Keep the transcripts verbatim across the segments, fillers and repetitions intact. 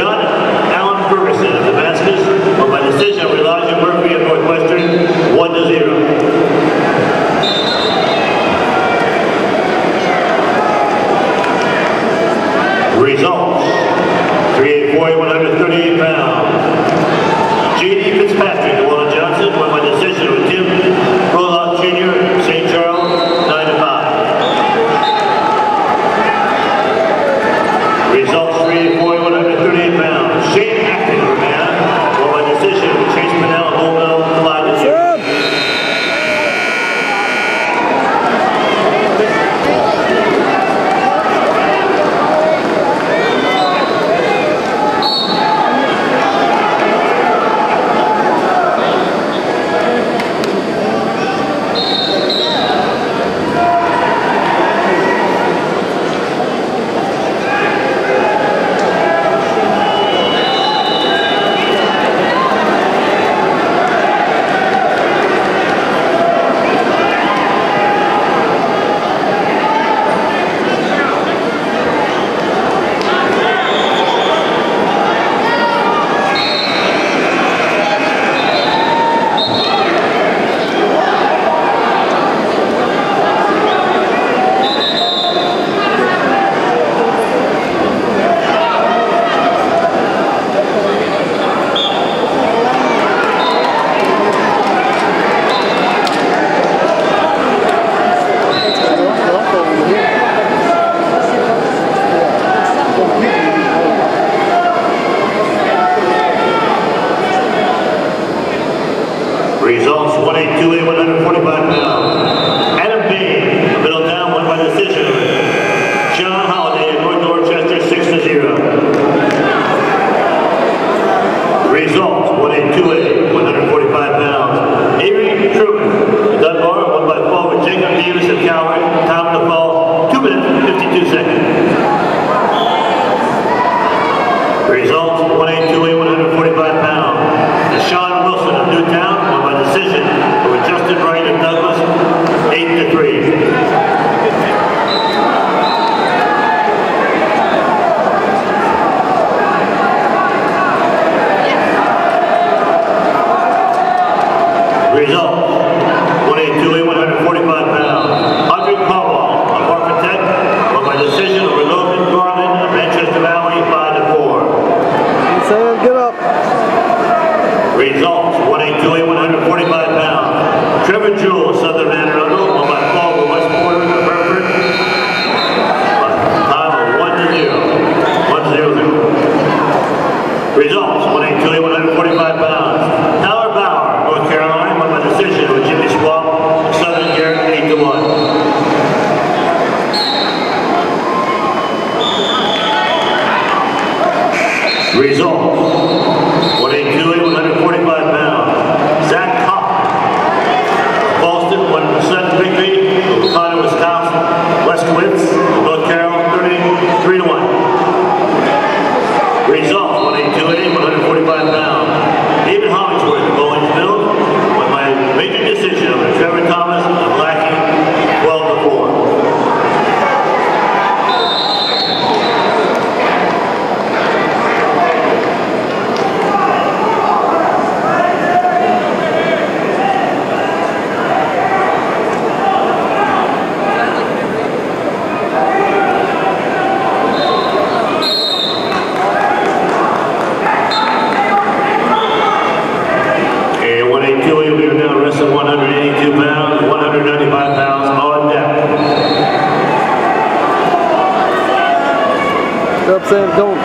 John Allen Ferguson of Damascus, won by decision of Elijah Murphy of Northwestern, one to zero. Results: three eight four, one hundred thirty-eight pounds. J D Fitzpatrick of Wallen Johnson, won by decision with Tim Roloff Junior, Saint Charles, nine to five. Results: three eight four, one hundred thirty-eight pounds. Shane Acton of Urbana, won by decision with Chase Pinnell of Oldville, five to zero. Results: one eight two eight, one hundred forty-five pounds. Adam Bain of Middletown, won by decision. John Holiday of North Dorchester, six to zero. Results: one eight two eight, one hundred forty-five pounds. Avery Truman of Dunbar, won by fall with Jacob Davis of Calvary. Time to fall, two minutes and fifty-two seconds. Results: one eight two eight, one hundred forty-five pounds. Sean Wilson of Newtown, won by decision over Justin Wright of Douglas, eight to three. Results: one eight two eight, one hundred forty-five pounds. Audrey Caldwell of Orphan Tech, won by decision over Logan Garland of Manchester Valley, five to four. Sam, get up. Results: one eight two eight, one hundred forty-five pounds. Trevor Jewell of Southern Anne Arundel, won by fall with West Porter of Hereford. Time of one to zero. one zero zero. Results: one eight two eight, one hundred forty-five pounds. Tyler Bauer, North Carolina, won by decision with Jimmy Swamp of Southern Garrett, eight to one. Results: one eight two eight, one hundred forty-five pounds. Zach Hoffman of Boston, won the second victory over Connor, Wisconsin. Westwitz of North Carolina, thirty-three to one. Results: one eight two eight, one hundred forty-five pounds. David Hollingsworth of Bowling Mills, won by major decision over Trevor Thomas of Lackey, twelve to four. one hundred eighty-two pounds, one hundred ninety-five pounds on deck. Go up, Sam, go.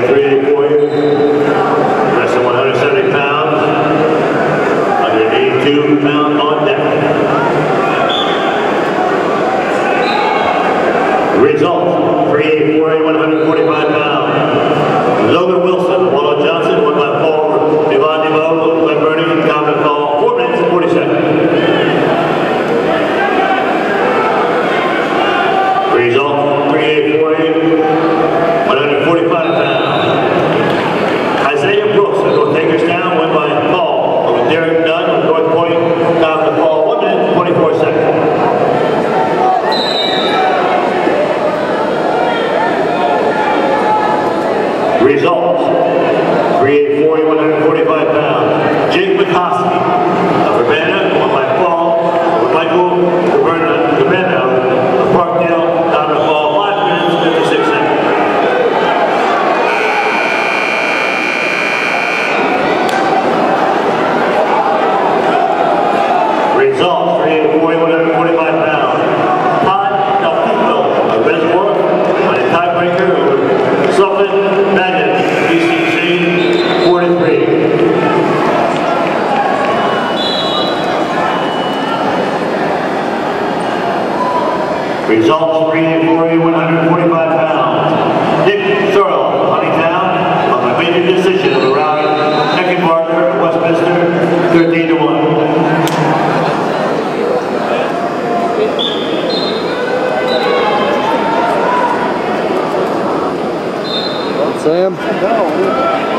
Wrestling one hundred seventy pounds, one hundred eighty-two Results: three forty, one forty-five pounds. Jake McCoskey of Urbana won by fall over Michael Urbana, Urbana of Parkdale down to fall five minutes fifty-six seconds. Results: three forty, one forty-five pounds. Todd Delfico of Reservoir on a tiebreaker over Sullivan Madden, B C C forty-three. Results: three forty, one forty-five pounds. Nick Searle of Honeytown on the major decision of the round. Eckenbarger of Westminster, thirteen to one. Sam.